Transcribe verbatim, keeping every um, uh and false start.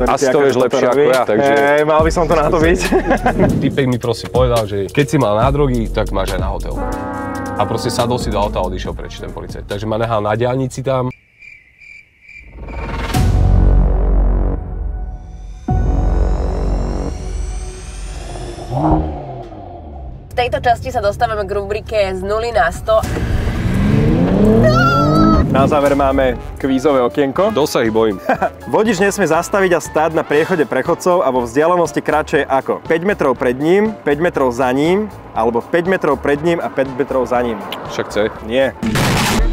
Asi to vieš lepšie ako ja, takže... Hej, mal by som to na to byť. Týpek mi proste povedal, že keď si mal na drogy, tak máš aj na hotel. A proste sadol si do auta a odišiel preč ten policajt. Takže ma nehal na diaľnici tam. V tejto časti sa dostávame k rubrike z nuly na sto. Na záver máme kvízové okienko. Dosť sa ich bojím. Vodič nesmie zastaviť a stáť na priechode prechodcov a vo vzdialenosti kratšej ako päť metrov pred ním, päť metrov za ním, alebo päť metrov pred ním a päť metrov za ním. Však chce. Nie.